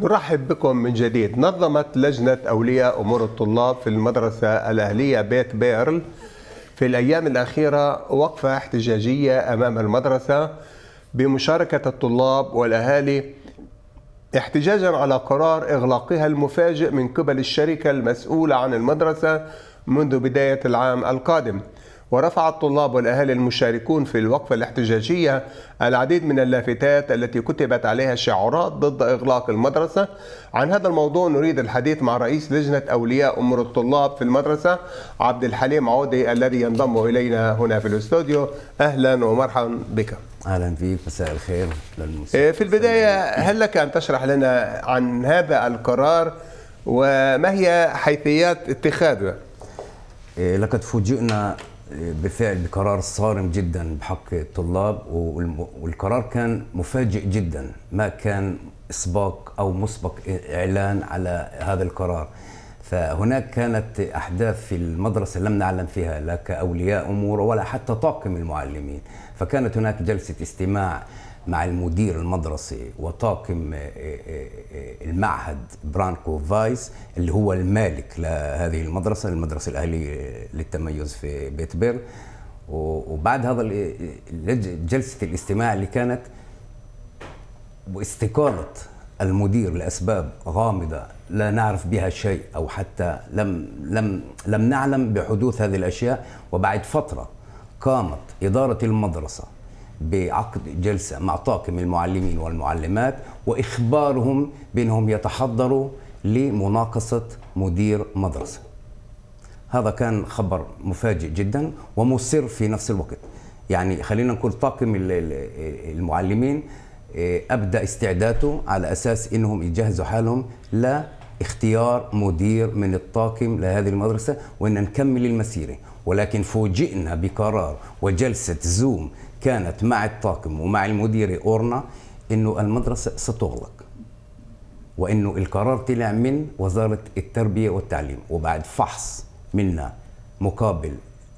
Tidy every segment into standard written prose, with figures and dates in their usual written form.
نرحب بكم من جديد. نظمت لجنة أولياء أمور الطلاب في المدرسة الأهلية بيت بيرل في الأيام الأخيرة وقفة احتجاجية أمام المدرسة بمشاركة الطلاب والأهالي احتجاجا على قرار إغلاقها المفاجئ من قبل الشركة المسؤولة عن المدرسة منذ بداية العام القادم. ورفع الطلاب والأهالي المشاركون في الوقفة الاحتجاجية العديد من اللافتات التي كتبت عليها شعارات ضد إغلاق المدرسة. عن هذا الموضوع نريد الحديث مع رئيس لجنة أولياء أمور الطلاب في المدرسة عبد الحليم عودي الذي ينضم إلينا هنا في الاستوديو. أهلا ومرحبا بك. أهلا فيك، مساء الخير للمستمعين. في البداية هل لك أن تشرح لنا عن هذا القرار وما هي حيثيات اتخاذه؟ لقد فوجئنا بالفعل بقرار صارم جدا بحق الطلاب، والقرار كان مفاجئ جدا، ما كان اسباق او مسبق اعلان على هذا القرار. فهناك كانت احداث في المدرسه لم نعلم فيها لا كاولياء امور ولا حتى طاقم المعلمين. فكانت هناك جلسه استماع مع المدير المدرسي وطاقم المعهد برانكو فايس اللي هو المالك لهذه المدرسة الأهلية للتميز في بيت بيرل. وبعد هذا جلسة الاستماع اللي كانت واستقالة المدير لأسباب غامضة لا نعرف بها شيء، أو حتى لم نعلم بحدوث هذه الأشياء. وبعد فترة قامت إدارة المدرسة بعقد جلسة مع طاقم المعلمين والمعلمات وإخبارهم بأنهم يتحضروا لمناقصة مدير مدرسة. هذا كان خبر مفاجئ جدا ومسر في نفس الوقت. يعني خلينا نقول طاقم المعلمين أبدأ استعداده على أساس أنهم يجهزوا حالهم لاختيار مدير من الطاقم لهذه المدرسة وأن نكمل المسيرة. ولكن فوجئنا بقرار وجلسة زوم كانت مع الطاقم ومع المديرة أورنا إنه المدرسة ستغلق، وإنه القرار طلع من وزارة التربية والتعليم. وبعد فحص منا مقابل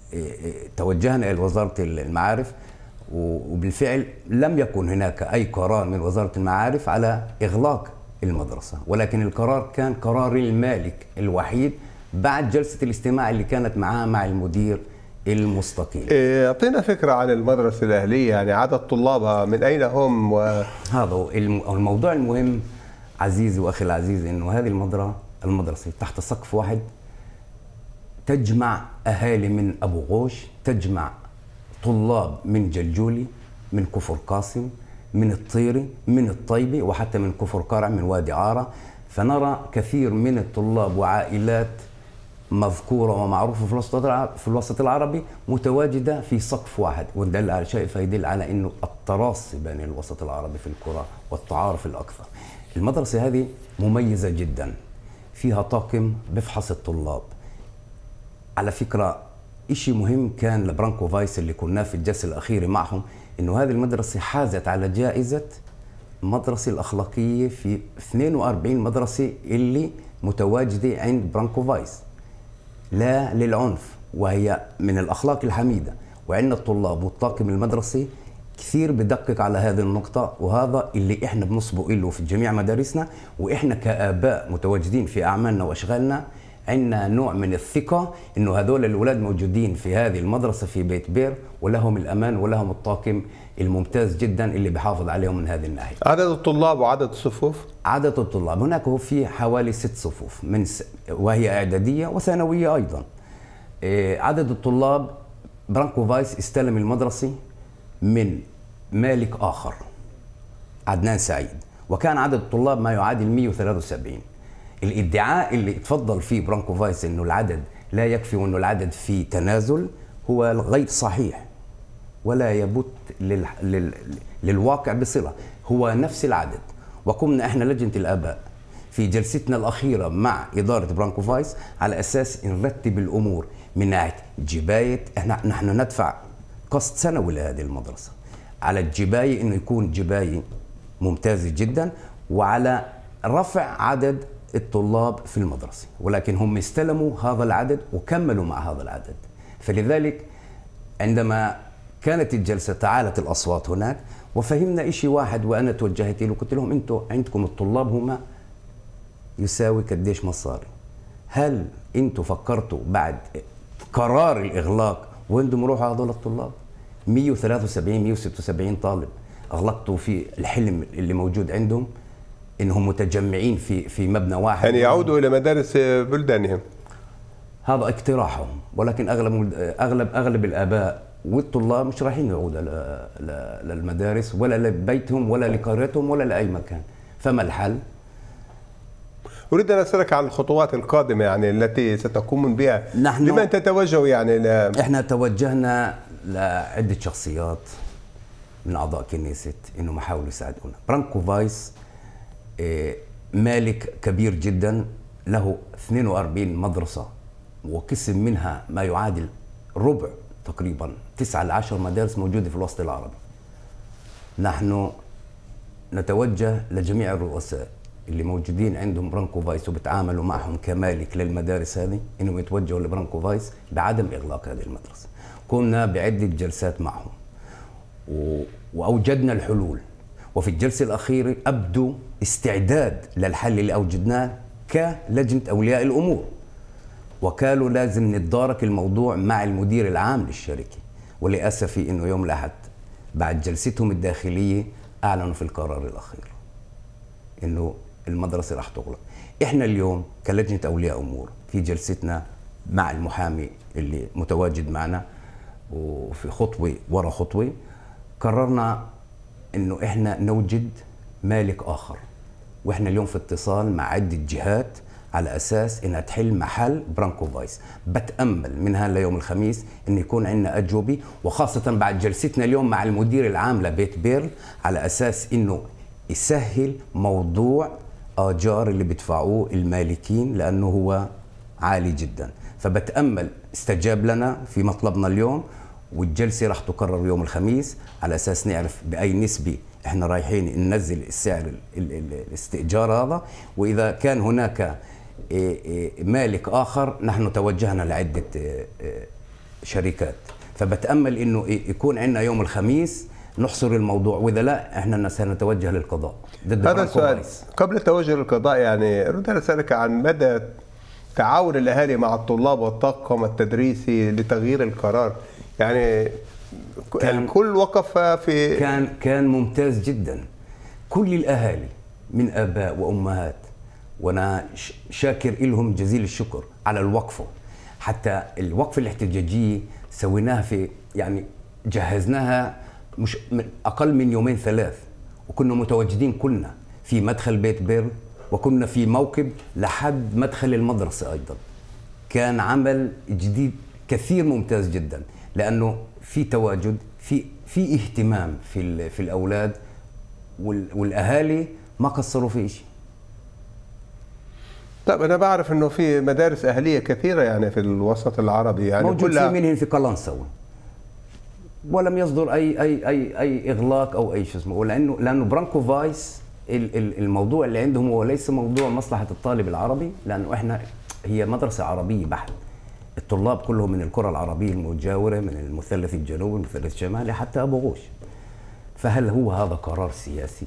توجهنا إلى وزارة المعارف، وبالفعل لم يكن هناك أي قرار من وزارة المعارف على إغلاق المدرسة، ولكن القرار كان قرار المالك الوحيد بعد جلسة الاستماع اللي كانت معاه مع المدير المستقيل. اعطينا فكرة عن المدرسة الأهلية، يعني عدد طلابها من أين هم هذا الموضوع المهم عزيزي وأخي العزيز، إنه هذه المدرسة تحت سقف واحد تجمع أهالي من أبو غوش، تجمع طلاب من جلجولي، من كفر قاسم، من الطيري، من الطيبة، وحتى من كفر قرع، من وادي عارة. فنرى كثير من الطلاب وعائلات مذكورة ومعروفة في الوسط العربي متواجدة في سقف واحد، ودل على شيء فيدل على أنه التراصي بين الوسط العربي في القرى والتعارف الأكثر. المدرسة هذه مميزة جدا، فيها طاقم بفحص الطلاب. على فكرة إشي مهم كان لبرانكو فايس اللي كنا في الجلسة الأخيرة معهم، إنه هذه المدرسة حازت على جائزة المدرسة الأخلاقية في 42 مدرسة اللي متواجدة عند برانكو فايس، لا للعنف، وهي من الأخلاق الحميدة. وعندنا الطلاب والطاقم المدرسي كثير بدقق على هذه النقطة، وهذا اللي إحنا بنصبو له في جميع مدارسنا. وإحنا كآباء متواجدين في أعمالنا وأشغالنا عندنا نوع من الثقة إنه هذول الأولاد موجودين في هذه المدرسة في بيت بير، ولهم الأمان ولهم الطاقم الممتاز جدا اللي بيحافظ عليهم من هذه الناحية. عدد الطلاب وعدد الصفوف؟ عدد الطلاب هناك هو في حوالي 6 صفوف وهي إعدادية وثانوية أيضا. عدد الطلاب برانكو فايس استلم المدرسة من مالك آخر، عدنان سعيد، وكان عدد الطلاب ما يعادل 173. الادعاء اللي تفضل فيه برانكو فايس انه العدد لا يكفي وانه العدد في تنازل هو غير صحيح ولا يبت للواقع بصلة. هو نفس العدد. وقمنا احنا لجنة الآباء في جلستنا الأخيرة مع إدارة برانكو فايس على أساس نرتب الأمور من ناحية جباية. نحن ندفع قسط سنوي لهذه المدرسة، على الجباية انه يكون جباية ممتازة جدا، وعلى رفع عدد الطلاب في المدرسة. ولكن هم استلموا هذا العدد وكملوا مع هذا العدد. فلذلك عندما كانت الجلسة تعالت الأصوات هناك وفهمنا إشي واحد، وأنا توجهت له قلت لهم أنتوا عندكم الطلاب هم يساوي قديش مصاري. هل انتوا فكرتوا بعد قرار الاغلاق وين بدهم يروحوا هذول الطلاب؟ 173 176 طالب اغلقتوا في الحلم اللي موجود عندهم انهم متجمعين في مبنى واحد، يعني يعودوا الى مدارس بلدانهم. هذا اقتراحهم، ولكن اغلب الاباء والطلاب مش رايحين يعودوا للمدارس ولا لبيتهم ولا لقريتهم ولا لاي مكان. فما الحل؟ أريد أن أسألك عن الخطوات القادمة يعني التي ستقومون بها. نحن لمن تتوجهوا يعني احنا توجهنا لعدة شخصيات من أعضاء كنيسة إنه ما حاولوا يساعدونا. برانكو فايس مالك كبير جدا، له 42 مدرسة وقسم منها ما يعادل ربع تقريبا 9 ل 10 مدارس موجودة في الوسط العربي. نحن نتوجه لجميع الرؤساء اللي موجودين عندهم برانكو فايس وبتعاملوا معهم كمالك للمدارس هذه انهم يتوجهوا لبرانكو فايس بعدم اغلاق هذه المدرسه. قمنا بعده جلسات معهم واوجدنا الحلول، وفي الجلسه الاخيره ابدوا استعداد للحل اللي اوجدناه كلجنه اولياء الامور، وقالوا لازم نتدارك الموضوع مع المدير العام للشركه. ولاسفي انه يوم الاحد بعد جلستهم الداخليه اعلنوا في القرار الاخير انه المدرسه راح تغلق. احنا اليوم كلجنه اولياء امور في جلستنا مع المحامي اللي متواجد معنا وفي خطوه ورا خطوه قررنا انه احنا نوجد مالك اخر، واحنا اليوم في اتصال مع عده جهات على اساس انها تحل محل برانكو فايس. بتامل من هلا يوم الخميس انه يكون عندنا اجوبه، وخاصه بعد جلستنا اليوم مع المدير العام لبيت بيرل على اساس انه يسهل موضوع آجار اللي بيدفعوه المالكين لأنه هو عالي جدا. فبتأمل استجاب لنا في مطلبنا اليوم، والجلسة راح تقرر يوم الخميس على أساس نعرف بأي نسبة احنا رايحين ننزل السعر الاستئجار هذا، وإذا كان هناك مالك آخر نحن توجهنا لعدة شركات. فبتأمل إنه يكون عندنا يوم الخميس نحصر الموضوع، واذا لا احنا سنتوجه للقضاء ضد هذا السؤال. قبل التوجه للقضاء يعني اريد ان اسالك عن مدى تعاون الاهالي مع الطلاب والطاقم التدريسي لتغيير القرار. يعني الكل وقف في كان ممتاز جدا. كل الاهالي من اباء وامهات، وانا شاكر لهم جزيل الشكر على الوقفه. حتى الوقفه الاحتجاجيه سويناها في يعني جهزناها مش أقل من يومين ثلاث، وكنا متواجدين كلنا في مدخل بيت بيرل، وكنا في موكب لحد مدخل المدرسة أيضا. كان عمل جديد كثير ممتاز جدا، لأنه في تواجد في اهتمام في الأولاد، والأهالي ما قصروا في شيء. طيب أنا بعرف إنه في مدارس أهلية كثيرة يعني في الوسط العربي، يعني موجود في منهم في قلنسوة، ولم يصدر اي اغلاق او اي شو اسمه، لانه برانكو فايس الموضوع اللي عندهم هو ليس موضوع مصلحه الطالب العربي، لانه احنا هي مدرسه عربيه بحت. الطلاب كلهم من القرى العربيه المجاوره، من المثلث الجنوبي المثلث الشمالي حتى ابو غوش. فهل هو هذا قرار سياسي؟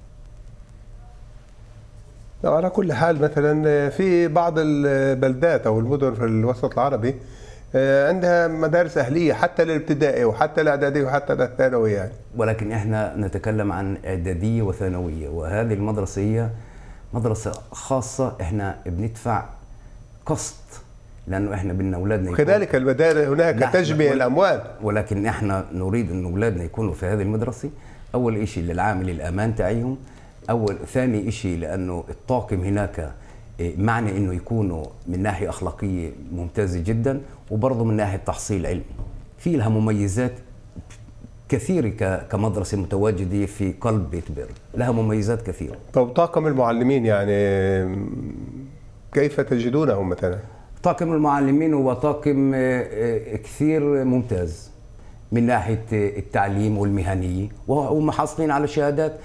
على كل حال مثلا في بعض البلدات او المدن في الوسط العربي عندها مدارس أهلية حتى للابتدائي وحتى الإعدادية وحتى للثانوي يعني. ولكن إحنا نتكلم عن إعدادية وثانوية، وهذه المدرسة هي مدرسة خاصة، إحنا بندفع قسط لأنه إحنا بدنا أولادنا وكذلك المدارس هناك تجميع الأموال. ولكن إحنا نريد أن أولادنا يكونوا في هذه المدرسة. أول شيء للعامل الأمان تاعيهم، ثاني شيء لأنه الطاقم هناك معنى انه يكونوا من ناحيه اخلاقيه ممتازه جدا، وبرضه من ناحيه تحصيل علمي في لها مميزات كثيره كمدرسه متواجده في قلب بيت بيرل، لها مميزات كثيره. طب طاقم المعلمين يعني كيف تجدونه مثلا؟ طاقم المعلمين هو طاقم كثير ممتاز من ناحيه التعليم والمهنيه، وهم حاصلين على شهادات.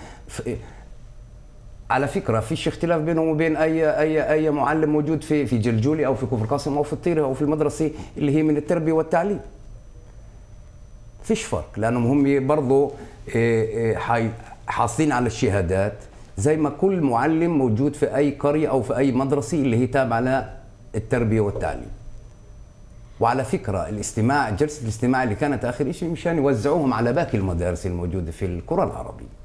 على فكره فيش اختلاف بينهم وبين اي معلم موجود في جلجولي او في كفر قاسم او في الطيره او في المدرسه اللي هي من التربيه والتعليم. فيش فرق، لانهم هم برضه حاصلين على الشهادات زي ما كل معلم موجود في أي قرية أو في أي مدرسة اللي هي تابعة للتربية والتعليم. وعلى فكرة جلسة الاستماع اللي كانت آخر شيء مشان يوزعوهم على باقي المدارس الموجودة في القرى العربية.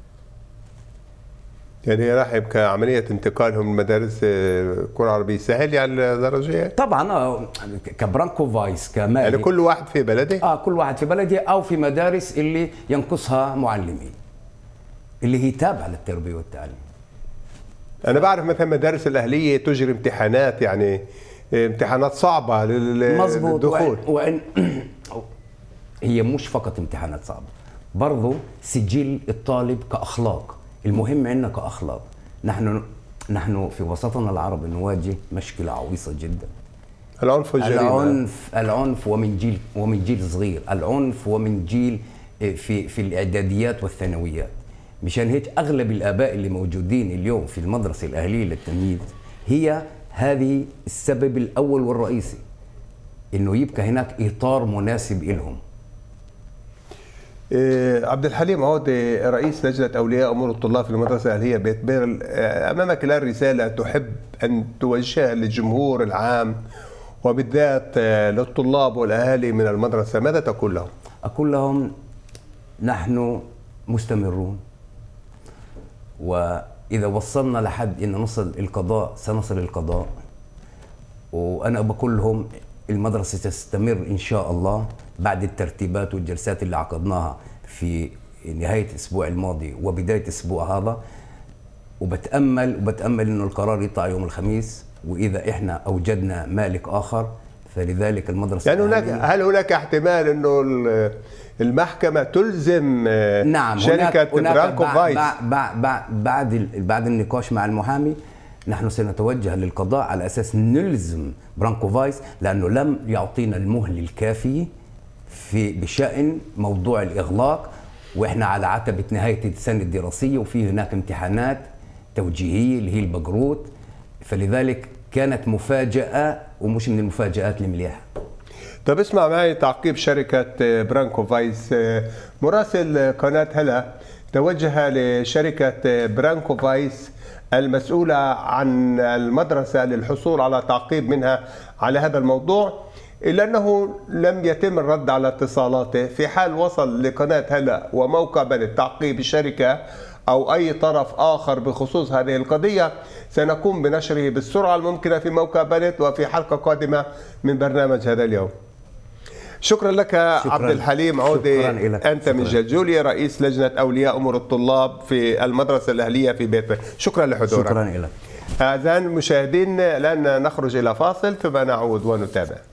يعني راح يبقى عملية انتقالهم من مدارس القرى العربية سهل على الدرجة؟ طبعا كبرانكو فايس كمالك، يعني كل واحد في بلده؟ كل واحد في بلده أو في مدارس اللي ينقصها معلمين اللي هي تابعة للتربية والتعليم. أنا بعرف مثلا مدارس الأهلية تجري امتحانات، يعني امتحانات صعبة للدخول. وإن هي مش فقط امتحانات صعبة، برضو سجل الطالب كأخلاق. المهم عندنا كأخلاق. نحن في وسطنا العربي نواجه مشكلة عويصة جدا، العنف والجريمة. العنف ومن جيل صغير، العنف ومن جيل في الإعداديات والثانويات. مشان هيك أغلب الآباء اللي موجودين اليوم في المدرسة الأهلية للتمييز هي هذه السبب الأول والرئيسي، إنه يبقى هناك إطار مناسب إلهم. عبد الحليم عودة، رئيس لجنة أولياء أمور الطلاب في المدرسة الأهلية بيت بيرل، أمامك الآن رسالة تحب أن توجهها للجمهور العام وبالذات للطلاب والأهالي من المدرسة، ماذا تقول لهم؟ أقول لهم نحن مستمرون، وإذا وصلنا لحد أن نصل القضاء سنصل القضاء. وأنا بقول لهم المدرسة تستمر إن شاء الله بعد الترتيبات والجلسات اللي عقدناها في نهاية الأسبوع الماضي وبداية الأسبوع هذا، وبتأمل إنه القرار يطلع يوم الخميس، وإذا إحنا أوجدنا مالك آخر فلذلك المدرسة يعني هل هناك احتمال إنه المحكمة تلزم شركة برانكو فايس؟ بعد النقاش مع المحامي نحن سنتوجه للقضاء على أساس نلزم برانكو فايس، لأنه لم يعطينا المهل الكافي بشأن موضوع الإغلاق، وإحنا على عتبة نهاية السنة الدراسية وفي هناك امتحانات توجيهية اللي هي البقروت، فلذلك كانت مفاجأة ومش من المفاجآت المليحة. طب اسمع معي تعقيب شركة برانكو فايس. مراسل قناة هلا توجه لشركة برانكو فايس المسؤولة عن المدرسة للحصول على تعقيب منها على هذا الموضوع، إلا أنه لم يتم الرد على اتصالاته. في حال وصل لقناة هلا وموقع بنت تعقيب الشركة أو أي طرف آخر بخصوص هذه القضية سنقوم بنشره بالسرعة الممكنة في موقع بنت وفي حلقة قادمة من برنامج هذا اليوم. شكرا لك عبد الحليم عودة، أنت من جلجوليا، رئيس لجنة أولياء أمور الطلاب في المدرسة الأهلية في بيت بيرل. شكرا لحضورك. شكرا لك. أعزائي المشاهدين، الآن نخرج إلى فاصل ثم نعود ونتابع.